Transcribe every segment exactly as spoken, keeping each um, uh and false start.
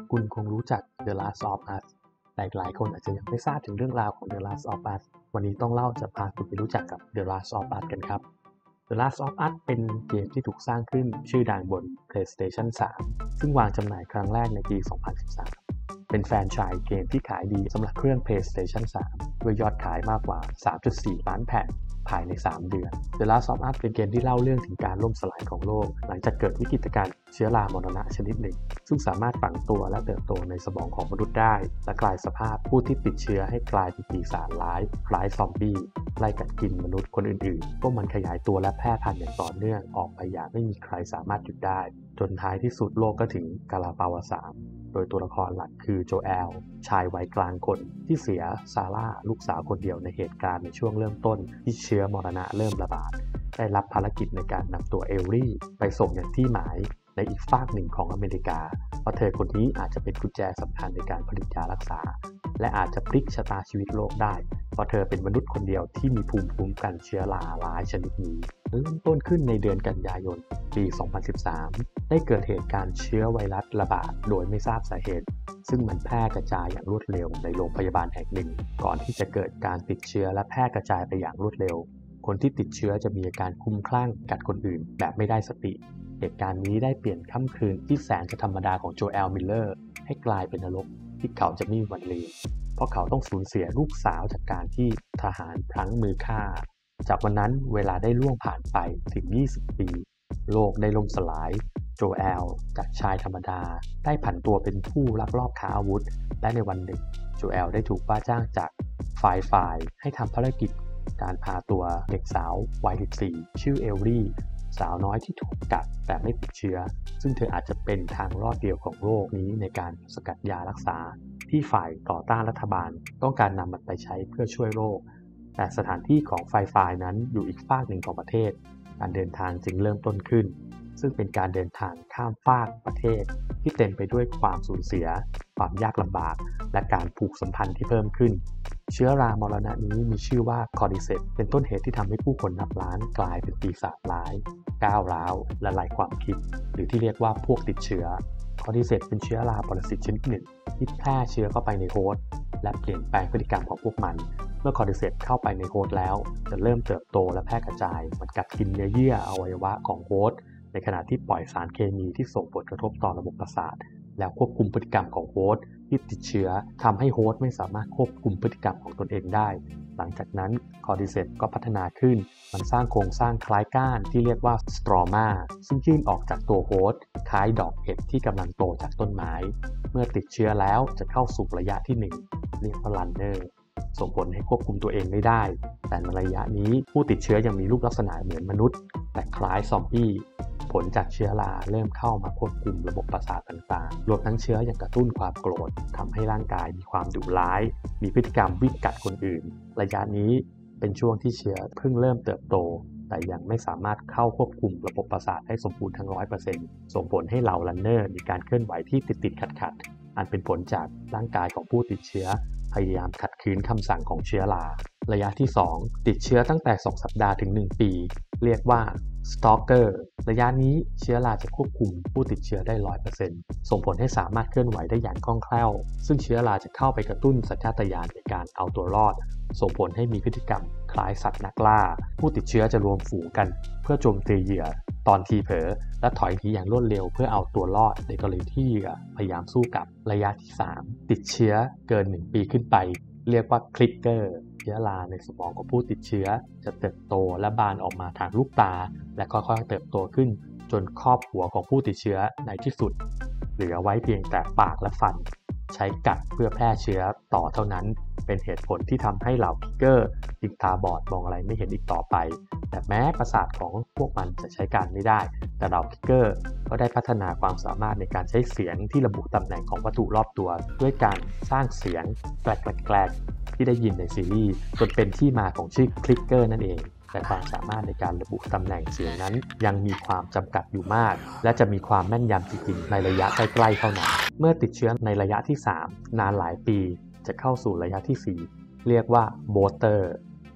คุณคงรู้จัก The Last of Us แต่หลายคนอาจจะยังไม่ทราบถึงเรื่องราวของ The Last of Us วันนี้ต้องเล่าจะพาคุณไปรู้จักกับ The Last of Us กันครับ The Last of Us เป็นเกมที่ถูกสร้างขึ้นชื่อดังบน PlayStation สาม ซึ่งวางจำหน่ายครั้งแรกในปี สองพันสิบสาม เป็นแฟรนไชส์เกมที่ขายดีสำหรับเครื่อง PlayStation สาม ด้วยยอดขายมากกว่า สามจุดสี่ ล้านแผ่นภายใน สาม เดือน The Last of Us เป็นเกมที่เล่าเรื่องถึงการล่มสลายของโลกหลังจากเกิดวิกฤตการณ์เชื้อรามรณะชนิดหนึ่งซึ่งสามารถฝังตัวและเติบโตในสมองของมนุษย์ได้และกลายสภาพผู้ที่ติดเชื้อให้กลายเป็นปีศาจร้ายคล้ายซอมบี้ไล่กัดกินมนุษย์คนอื่นๆพวกมันขยายตัวและแพร่พันธุ์อย่างต่อเนื่องออกไปอย่างไม่มีใครสามารถหยุดได้จนท้ายที่สุดโลกก็ถึงกาลาปาวสามโดยตัวละครหลักคือโจแอลชายวัยกลางคนที่เสียซาร่าลูกสาวคนเดียวในเหตุการณ์ในช่วงเริ่มต้นที่เชื้อมรณะเริ่มระบาดได้รับภารกิจในการนำตัวเอลลี่ไปส่งอย่างที่หมายในอีกฟากหนึ่งของอเมริกาเพราะเธอคนนี้อาจจะเป็นกุญแจสำคัญในการผลิตยารักษาและอาจจะพลิกชะตาชีวิตโลกได้เพราะเธอเป็นมนุษย์คนเดียวที่มีภูมิคุ้มกันเชื้อราร้ายชนิดนี้เริ่มต้นขึ้นในเดือนกันยายนปี สองพันสิบสาม ได้เกิดเหตุการณ์เชื้อไวรัสระบาดโดยไม่ทราบสาเหตุซึ่งมันแพร่กระจายอย่างรวดเร็วในโรงพยาบาลแห่งหนึ่งก่อนที่จะเกิดการติดเชื้อและแพร่กระจายไปอย่างรวดเร็วคนที่ติดเชื้อจะมีอาการคลุ้มคลั่งกัดคนอื่นแบบไม่ได้สติเหตุการณ์นี้ได้เปลี่ยนค่ำคืนที่แสนจะธรรมดาของโจแอลมิลเลอร์ให้กลายเป็นนรกที่เขาจะไม่มีวันลืมเพราะเขาต้องสูญเสียลูกสาวจากการที่ทหารพลั้งมือฆ่าจากวันนั้นเวลาได้ล่วงผ่านไปถึงยี่สิบปีโลกได้ล่มสลายโจแอลจากชายธรรมดาได้ผันตัวเป็นผู้ลักลอบค้าอาวุธและในวันหนึ่งโจแอลได้ถูกว่าจ้างจากฝ่ายฝ่ายให้ทำภารกิจการพาตัวเด็กสาววัยสิบสี่ชื่อเอลลี่สาวน้อยที่ถูกกัดแต่ไม่ติดเชื้อซึ่งเธออาจจะเป็นทางรอดเดียวของโลกนี้ในการสกัดยารักษาที่ฝ่ายต่อต้านรัฐบาลต้องการนำมันไปใช้เพื่อช่วยโลกแต่สถานที่ของฝ่ายฝ่ายนั้นอยู่อีกฟากหนึ่งของประเทศการเดินทางจึงเริ่มต้นขึ้นซึ่งเป็นการเดินทางข้ามฟากประเทศที่เต็มไปด้วยความสูญเสียความยากลำบากและการผูกสัมพันธ์ที่เพิ่มขึ้นเชื้อรามรณะนี้มีชื่อว่าคอร์ดิเซปเป็นต้นเหตุที่ทำให้ผู้คนนับล้านกลายเป็นปีศาจร้ายก้าวร้าวละลายความคิดหรือที่เรียกว่าพวกติดเชื้อคอร์ดิเซปเป็นเชื้อราปรสิตชนิดหนึ่งที่แพร่เชื้อเข้าไปในโฮสต์และเปลี่ยนแปลงพฤติกรรมของพวกมันเมื่อคอร์ดิเซปเข้าไปในโฮสต์แล้วจะเริ่มเติบโตและแพร่กระจายมันกัดกินเนื้อเยื่ออวัยวะของโฮสต์ในขณะที่ปล่อยสารเคมีที่ส่งผลกระทบต่อระบบประสาทแล้วควบคุมพฤติกรรมของโฮสต์ที่ติดเชื้อทำให้โฮสต์ไม่สามารถควบคุมพฤติกรรมของตนเองได้หลังจากนั้นคอร์ดิเซปก็พัฒนาขึ้นมันสร้างโครงสร้างคล้ายก้านที่เรียกว่าสตรอมาซึ่งยื่นออกจากตัวโฮสต์คล้ายดอกเห็ดที่กำลังโตจากต้นไม้เมื่อติดเชื้อแล้วจะเข้าสู่ระยะที่หนึ่งเรียกว่ารันเนอร์ส่งผลให้ควบคุมตัวเองไม่ได้แต่ในระยะนี้ผู้ติดเชื้อยังมีรูปลักษณะเหมือนมนุษย์แต่คล้ายซอมบี้ผลจากเชื้อราเริ่มเข้ามาควบคุมระบบประสาทต่างๆรวมทั้งเชื้อยังกระตุ้นความโกรธทำให้ร่างกายมีความดุร้ายมีพฤติกรรมวิ่งกัดคนอื่นระยะนี้เป็นช่วงที่เชื้อเพิ่งเริ่มเติบโตแต่ยังไม่สามารถเข้าควบคุมระบบประสาทให้สมบูรณ์ทั้ง ร้อยเปอร์เซ็นต์ ส่งผลให้เหล่ารันเนอร์มีการเคลื่อนไหวที่ติดๆขัดๆอันเป็นผลจากร่างกายของผู้ติดเชื้อพยายามขัดขืนคำสั่งของเชื้อราระยะที่สองติดเชื้อตั้งแต่สองสัปดาห์ถึงหนึ่งปีเรียกว่าสตอกเกอร์ระยะนี้เชื้อราจะควบคุมผู้ติดเชื้อได้ ร้อยเปอร์เซ็นต์ ส่งผลให้สามารถเคลื่อนไหวได้อย่างคล่องแคล่วซึ่งเชื้อราจะเข้าไปกระตุ้นสัญชาตญาณในการเอาตัวรอดส่งผลให้มีพฤติกรรมคล้ายสัตว์นักล่าผู้ติดเชื้อจะรวมฝูงกันเพื่อโจมตีเหยื่อตอนทีเผลอและถอยหนีอย่างรวดเร็วเพื่อเอาตัวรอดในกรณีที่เหยื่อพยายามสู้กลับระยะที่สามติดเชื้อเกินหนึ่งปีขึ้นไปเรียกว่าคลิกเกอร์เชื้อราในสมองของผู้ติดเชื้อจะเติบโตและบานออกมาทางลูกตาและค่อยๆเติบโตขึ้นจนครอบหัวของผู้ติดเชื้อในที่สุดเหลือไว้เพียงแต่ปากและฟันใช้กัดเพื่อแพร่เชื้อต่อเท่านั้นเป็นเหตุผลที่ทำให้เหล่าคิกเกอร์จึงตาบอดมองอะไรไม่เห็นอีกต่อไปแต่แม้ประสาทของพวกมันจะใช้การไม่ได้แต่เหล่าคิกเกอร์ก็ได้พัฒนาความสามารถในการใช้เสียงที่ระบุตำแหน่งของวัตถุรอบตัวด้วยการสร้างเสียงแกลกๆที่ได้ยินในซีรีส์จนเป็นที่มาของชื่อคลิกเกอร์นั่นเองแต่ความสามารถในการระบุตำแหน่งเสียงนั้นยังมีความจำกัดอยู่มากและจะมีความแม่นยำจริงๆในระยะใกล้ๆเท่านั้นเมื่อติดเชื้อในระยะที่สามนานหลายปีจะเข้าสู่ระยะที่สี่เรียกว่าโบสเตอร์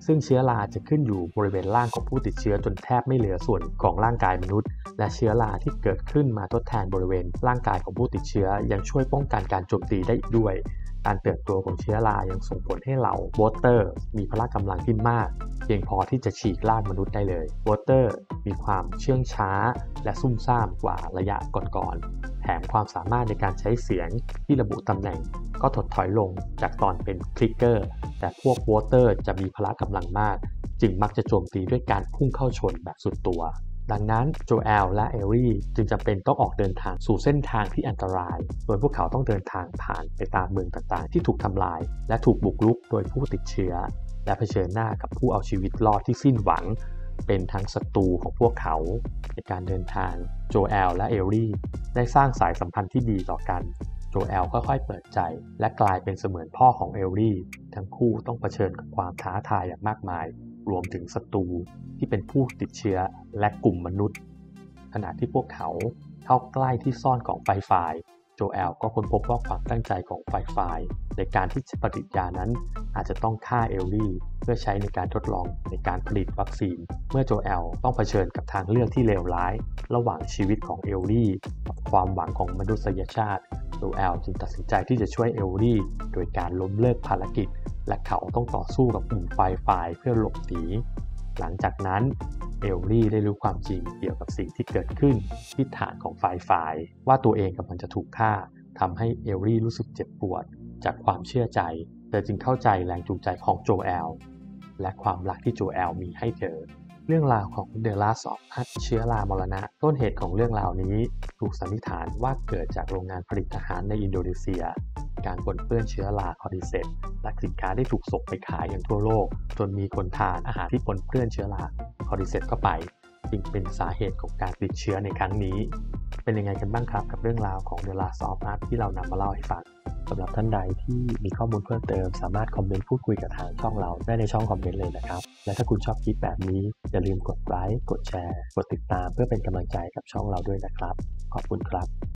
ซึ่งเชื้อราจะขึ้นอยู่บริเวณร่างของผู้ติดเชื้อจนแทบไม่เหลือส่วนของร่างกายมนุษย์และเชื้อราที่เกิดขึ้นมาทดแทนบริเวณร่างกายของผู้ติดเชื้อยังช่วยป้องกันการโจมตีได้อีกด้วยการเติบโตของเชื้อรายังส่งผลให้เหล่าวอเตอร์มีพละกำลังที่มากเพียงพอที่จะฉีกร่างมนุษย์ได้เลยวอเตอร์มีความเชื่องช้าและซุ่มซ่ามกว่าระยะก่อนๆแถมความสามารถในการใช้เสียงที่ระบุตำแหน่งก็ถดถอยลงจากตอนเป็นคลิกเกอร์แต่พวกวอเตอร์จะมีพละกำลังมากจึงมักจะโจมตีด้วยการพุ่งเข้าชนแบบสุดตัวดังนั้นโจแอลและเอรี่จึงจำเป็นต้องออกเดินทางสู่เส้นทางที่อันตรายโดยพวกเขาต้องเดินทางผ่านไปตามเมืองต่างๆที่ถูกทำลายและถูกบุกรุกโดยผู้ติดเชื้อและเผชิญหน้ากับผู้เอาชีวิตรอดที่สิ้นหวังเป็นทั้งศัตรูของพวกเขาในการเดินทางโจแอลและเอรี่ได้สร้างสายสัมพันธ์ที่ดีต่อกันโจแอลค่อยๆเปิดใจและกลายเป็นเสมือนพ่อของเอรี่ทั้งคู่ต้องเผชิญกับความท้าทายอย่างมากมายรวมถึงศัตรูที่เป็นผู้ติดเชื้อและกลุ่มมนุษย์ขณะที่พวกเขาเข้าใกล้ที่ซ่อนของไฟไฟโจแอลก็ค้นพบว่าความตั้งใจของไฟไฟในการที่จะผลิตยานั้นอาจจะต้องฆ่าเอลลี่เพื่อใช้ในการทดลองในการผลิตวัคซีนเมื่อโจแอลต้องเผชิญกับทางเลือกที่เลวร้ายระหว่างชีวิตของเอลลี่กับความหวังของมนุษยชาติโจแอลจึงตัดสินใจที่จะช่วยเอลลี่โดยการล้มเลิกภารกิจและเขาต้องต่อสู้กับกลุ่มไฟไฟเพื่อหลบหนีหลังจากนั้นเอลลี่ได้รู้ความจริงเกี่ยวกับสิ่งที่เกิดขึ้นที่ฐานของไฟไฟว่าตัวเองกำลังจะถูกฆ่าทำให้เอลลี่รู้สึกเจ็บปวดจากความเชื่อใจเธอจึงเข้าใจแรงจูงใจของโจแอลและความรักที่โจแอลมีให้เธอเรื่องราวของ The Last of Us เชื้อรามรณะต้นเหตุของเรื่องราวนี้ถูกสันนิษฐานว่าเกิดจากโรงงานผลิตอาหารในอินโดนีเซียการปนเปื้อนเชื้อราคอร์ดิเซปและสินค้าได้ถูกส่งไปขายอย่างทั่วโลกจนมีคนทานอาหารที่ปนเปื้อนเชื้อราคอร์ดิเซปเข้าไปจึงเป็นสาเหตุของการติดเชื้อในครั้งนี้เป็นยังไงกันบ้างครับกับเรื่องราวของ The Last of Us ที่เรานำมาเล่าให้ฟังสำหรับท่านใดที่มีข้อมูลเพิ่มเติมสามารถคอมเมนต์พูดคุยกับทางช่องเราได้ในช่องคอมเมนต์เลยนะครับและถ้าคุณชอบคลิปแบบนี้อย่าลืมกดไลค์กดแชร์กดติดตามเพื่อเป็นกำลังใจกับช่องเราด้วยนะครับขอบคุณครับ